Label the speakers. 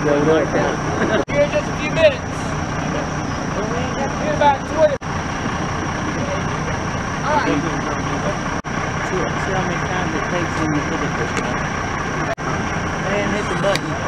Speaker 1: like that.
Speaker 2: Here in just a few minutes. In about 20. Alright.
Speaker 1: See how many times it takes him to put it this way. And hit the button.